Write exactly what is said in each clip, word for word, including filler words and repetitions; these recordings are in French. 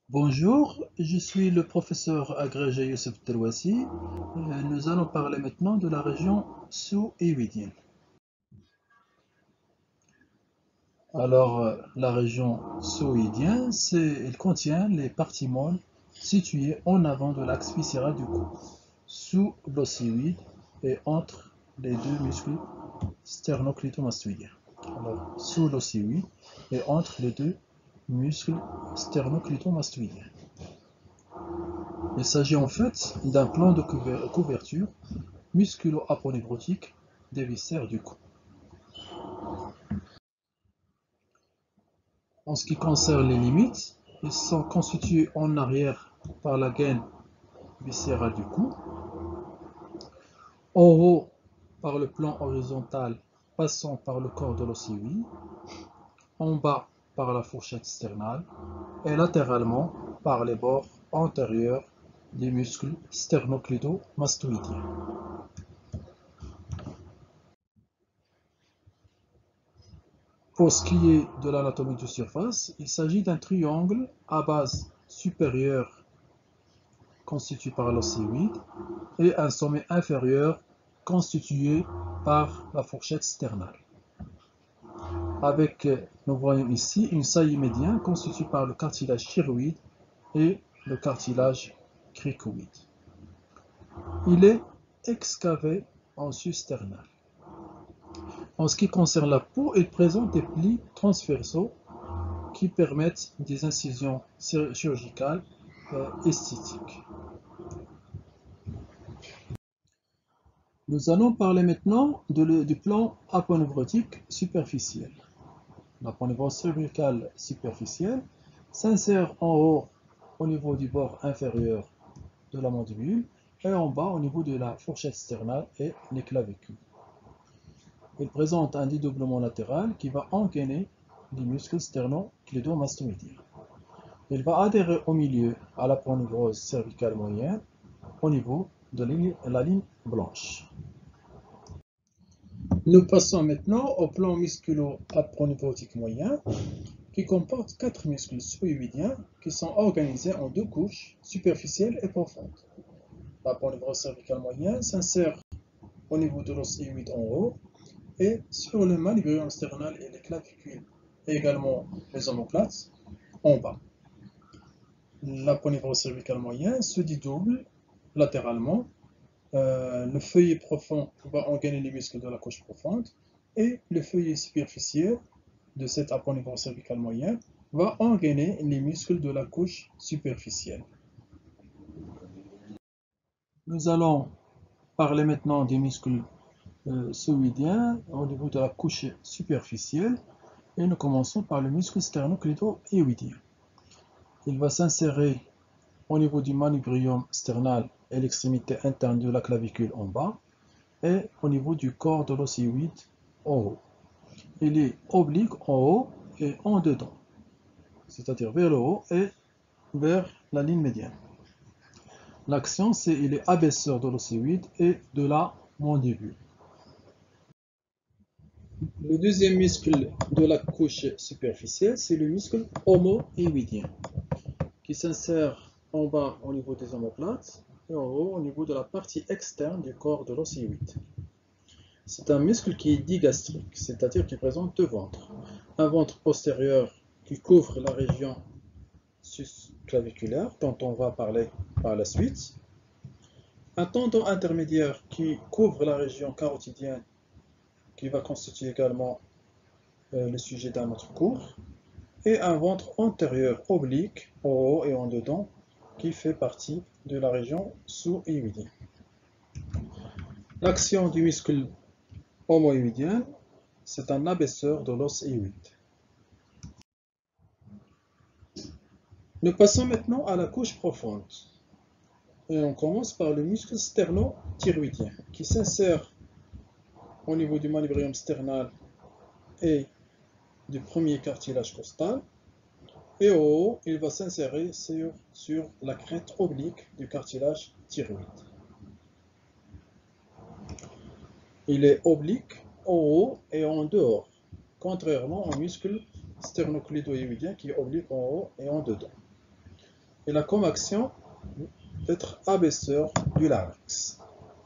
Bonjour, je suis le professeur agrégé Youssef Terwassi. Euh, Nous allons parler maintenant de la région sous-Iwidienne. Alors, euh, la région sous-Iwidienne, c'est, elle contient les parties molles situées en avant de l'axe viscéral du cou, sous l'ossyoïde et entre les deux muscles sternoclétomastoïdiens. Alors, sous l'ossyoïde et entre les deux muscles sternoclétomastoïdiens. Il s'agit en fait d'un plan de couverture musculo-aponeurotique des viscères du cou. En ce qui concerne les limites, ils sont constitués en arrière par la gaine viscérale du cou, en haut par le plan horizontal passant par le corps de l'ossyoïde, en bas par la fourchette sternale et latéralement par les bords antérieurs des muscles sternoclédomastoïdiens. Pour ce qui est de l'anatomie de surface, il s'agit d'un triangle à base supérieure constitué par l'ossyoïde et un sommet inférieur constitué par la fourchette sternale. Avec, nous voyons ici, une saillie médiane constituée par le cartilage thyroïde et le cartilage cricoïde. Il est excavé en sus-sternal. En ce qui concerne la peau, il présente des plis transversaux qui permettent des incisions chirurgicales euh, esthétiques. Nous allons parler maintenant de le, du plan aponeurotique superficiel. L'aponevrose cervicale superficielle s'insère en haut au niveau du bord inférieur de la mandibule et en bas au niveau de la fourchette sternale et les clavicules. Il présente un dédoublement latéral qui va engainer les muscles sternoclédomastoïdiens. Il va adhérer au milieu à l'aponevrose cervicale moyenne au niveau de la ligne blanche. Nous passons maintenant au plan musculo-aponeurotique moyen qui comporte quatre muscles sous-iwidiens qui sont organisés en deux couches, superficielles et profondes. L'aponevrose cervicale moyen s'insère au niveau de l'os iwide en haut et sur le manubrium sternal et les clavicules, et également les omoplates en bas. L'aponevrose cervicale moyen se dédouble latéralement. Euh, le feuillet profond va engainer les muscles de la couche profonde et le feuillet superficiel de cet aponevrose cervicale moyen va engainer les muscles de la couche superficielle. Nous allons parler maintenant des muscles euh, sous-iwidiens au niveau de la couche superficielle et nous commençons par le muscle sternoclédo-iwidien. Il va s'insérer au niveau du manubrium sternal et l'extrémité interne de la clavicule en bas et au niveau du corps de l'ossyoïde en haut. Il est oblique en haut et en dedans, c'est-à-dire vers le haut et vers la ligne médiane. L'action, c'est il est abaisseur de l'ossyoïde et de la mandibule. Le deuxième muscle de la couche superficielle, c'est le muscle homo-iwidien, qui s'insère en bas au niveau des omoplates et en haut au niveau de la partie externe du corps de l'ossyoïde. C'est un muscle qui est digastrique, c'est-à-dire qui présente deux ventres. Un ventre postérieur qui couvre la région susclaviculaire, dont on va parler par la suite. Un tendon intermédiaire qui couvre la région carotidienne, qui va constituer également euh, le sujet d'un autre cours. Et un ventre antérieur oblique, en haut et en dedans, qui fait partie de la région sous-iwidienne. L'action du muscle homo-iwidien, c'est un abaisseur de l'os iwide. Nous passons maintenant à la couche profonde. Et on commence par le muscle sterno-thyroïdien, qui s'insère au niveau du manubrium sternal et du premier cartilage costal. Et au haut, il va s'insérer sur, sur la crête oblique du cartilage thyroïde. Il est oblique en haut et en dehors, contrairement au muscle sternoclédo-iwidien qui est oblique en haut et en dedans. Il a comme action d'être abaisseur du larynx.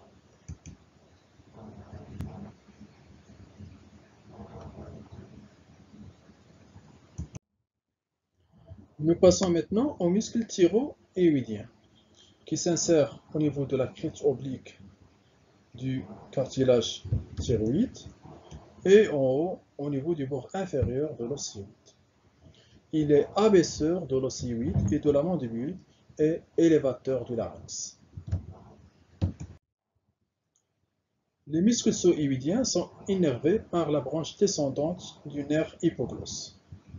Nous passons maintenant au muscle thyro-éoïdien qui s'insère au niveau de la crête oblique du cartilage thyroïde et en haut au niveau du bord inférieur de l'os hyoïde. Il est abaisseur de l'os hyoïde et de la mandibule et élévateur du larynx. Les muscles sous-hyoïdiens sont innervés par la branche descendante du nerf hypoglosse.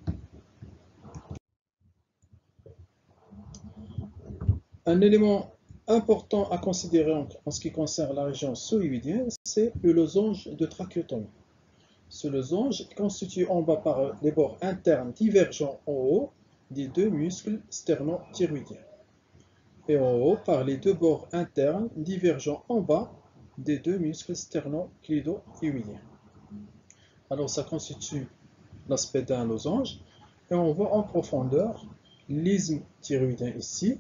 Un élément important à considérer en ce qui concerne la région sous-hyoïdienne, c'est le losange de trachéotomie. Ce losange est constitué en bas par les bords internes divergents en haut des deux muscles sterno-thyroïdiens et en haut par les deux bords internes divergents en bas des deux muscles sterno-clido-hyoïdiens. Alors ça constitue l'aspect d'un losange et on voit en profondeur l'isthme thyroïdien ici.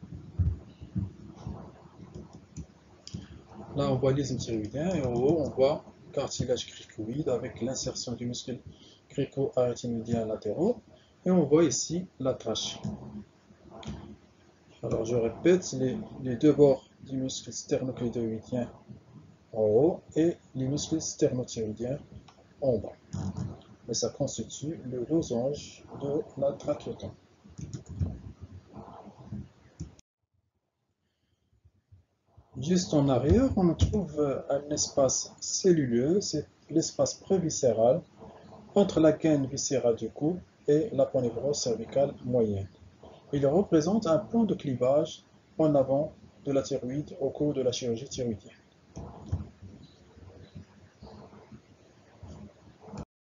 Là on voit l'isthme thyroïdien et en haut on voit cartilage cricoïde avec l'insertion du muscle crico-arythénoïdien latéraux et on voit ici la trachée. Alors je répète, les, les deux bords du muscle sternoclédoïdien en haut et les muscles sternothyroïdiens en bas. Et ça constitue le losange de la trachéotomie. Juste en arrière, on trouve un espace celluleux, c'est l'espace préviscéral entre la gaine viscérale du cou et l'aponévrose cervicale moyenne. Il représente un point de clivage en avant de la thyroïde au cours de la chirurgie thyroïdienne.